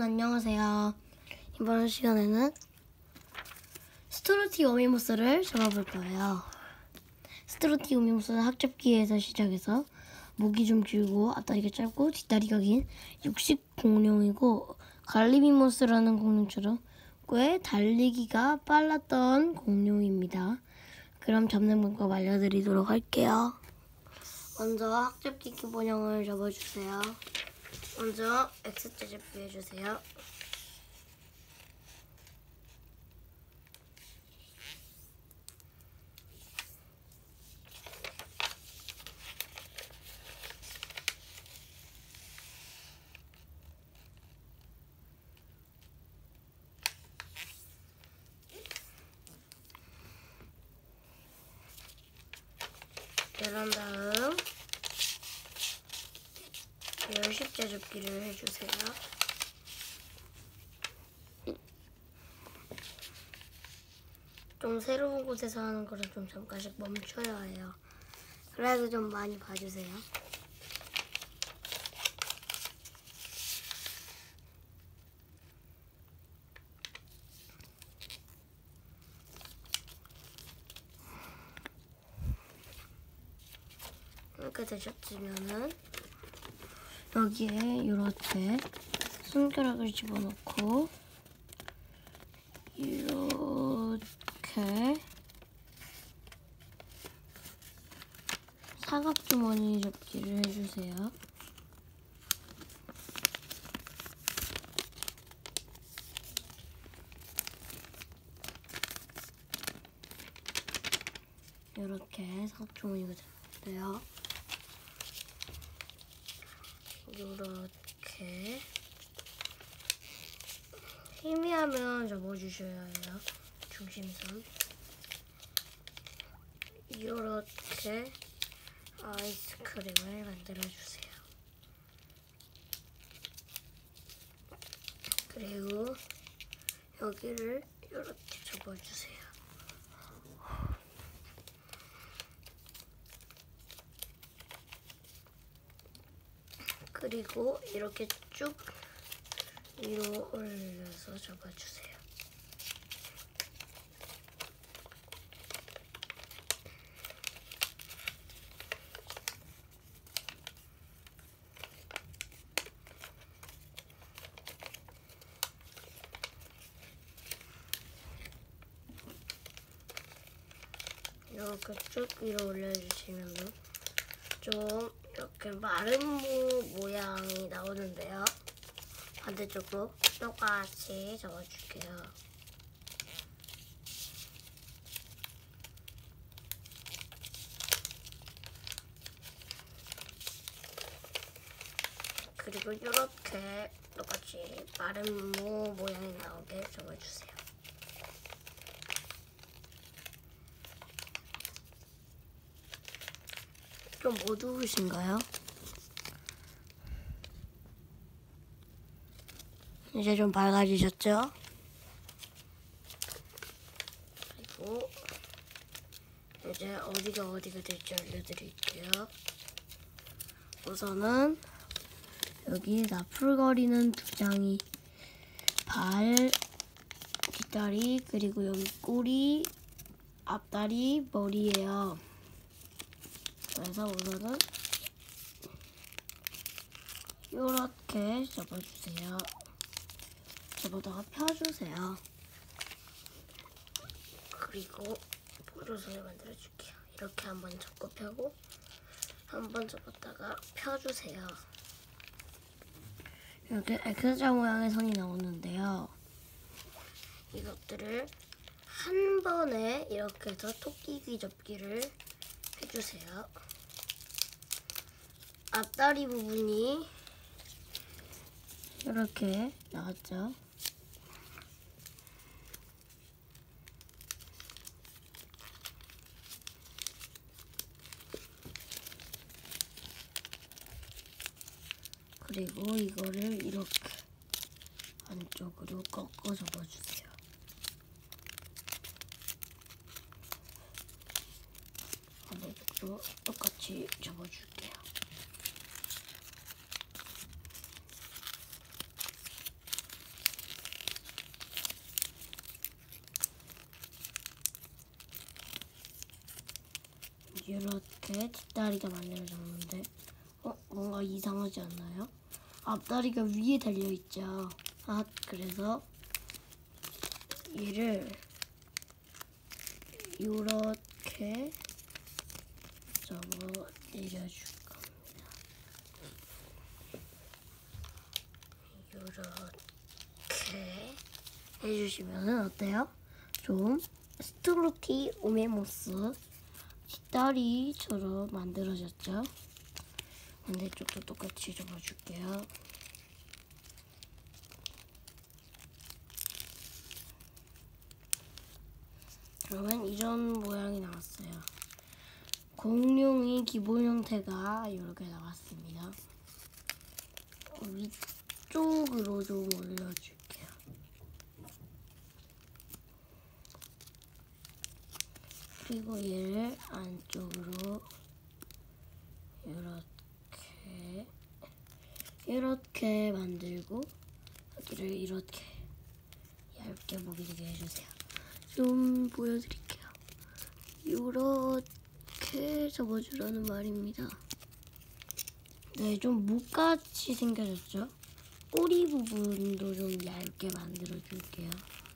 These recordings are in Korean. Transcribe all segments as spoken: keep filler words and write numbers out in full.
안녕하세요. 이번 시간에는 스트로티 오미무스를 잡아볼 거예요. 스트로티 오미무스는 학잡기에서 시작해서 목이 좀 길고 앞다리가 짧고 뒷다리가 긴 육식 공룡이고 갈리비무스라는 공룡처럼 꽤 달리기가 빨랐던 공룡입니다. 그럼 잡는 방법 알려드리도록 할게요. 먼저 학잡기 기본형을 잡아주세요. 먼저 X자 잡기 해주세요. 그런 다음 열십자 접기를 해주세요. 좀 새로운 곳에서 하는 거를 좀 잠깐씩 멈춰야 해요. 그래도 좀 많이 봐주세요. 이렇게 되셨으면은 여기에 이렇게 손가락을 집어넣고 이렇게 사각주머니 접기를 해주세요. 이렇게 사각주머니가 됐는데요. 이렇게 희미하면 접어주셔야 해요. 중심선. 이렇게 아이스크림을 만들어주세요. 그리고 여기를 이렇게 접어주세요. 그리고 이렇게 쭉 위로 올려서 접어주세요. 이렇게 쭉 위로 올려주시면 좀 이렇게 마른 무 모양이 나오는데요. 반대쪽도 똑같이 접어줄게요. 그리고 이렇게 똑같이 마른 무 모양이 나오게 접어주세요. 좀 어두우신가요? 이제 좀 밝아지셨죠? 그리고 이제 어디가 어디가 될지 알려드릴게요. 우선은 여기 나풀거리는 두 장이 발, 뒷다리, 그리고 여기 꼬리, 앞다리, 머리예요. 그래서 우선은 이렇게 접어주세요. 접어다가 펴주세요. 그리고 보조선을 만들어줄게요. 이렇게 한번 접고 펴고 한번 접었다가 펴주세요. 이렇게 X자 모양의 선이 나오는데요. 이것들을 한 번에 이렇게 해서 토끼귀 접기를 해주세요. 앞다리 부분이 이렇게 나왔죠. 그리고 이거를 이렇게 안쪽으로 꺾어 접어주세요. 반대쪽도 똑같이 접어줄게요. 이렇게 뒷다리가 만들어졌는데 어? 뭔가 이상하지 않나요? 앞다리가 위에 달려있죠. 아, 그래서 얘를 이렇게 접어 내려줄 겁니다. 이렇게 해주시면 어때요? 좀 스투르티 오메모스 뒷다리처럼 만들어졌죠? 반대쪽도 똑같이 접어줄게요. 그러면 이런 모양이 나왔어요. 공룡의 기본 형태가 이렇게 나왔습니다. 위쪽으로 좀 올려줄게요. 그리고 얘를 안쪽으로 이렇게 이렇게 만들고 여기를 이렇게 얇게 보이게 해주세요. 좀 보여드릴게요. 이렇게 접어주라는 말입니다. 네, 좀 목같이 생겨졌죠? 꼬리 부분도 좀 얇게 만들어줄게요.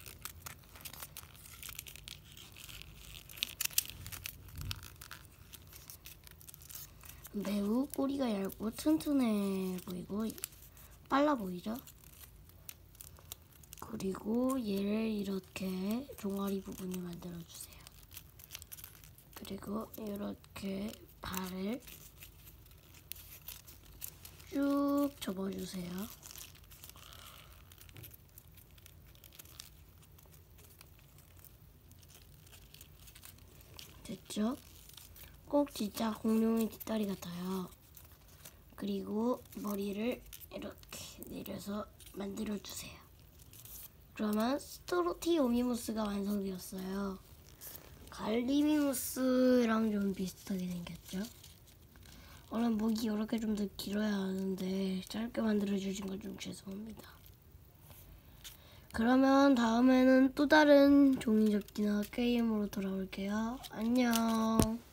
매우 꼬리가 얇고 튼튼해 보이고 빨라 보이죠? 그리고 얘를 이렇게 종아리 부분을 만들어주세요. 그리고 이렇게 발을 쭉 접어주세요. 됐죠? 꼭 진짜 공룡의 뒷다리 같아요. 그리고 머리를 이렇게 내려서 만들어주세요. 그러면 스투르티 오미무스가 완성되었어요. 갈리미무스랑 좀 비슷하게 생겼죠? 원래 목이 이렇게 좀 더 길어야 하는데 짧게 만들어주신 건 좀 죄송합니다. 그러면 다음에는 또 다른 종이접기나 게임으로 돌아올게요. 안녕.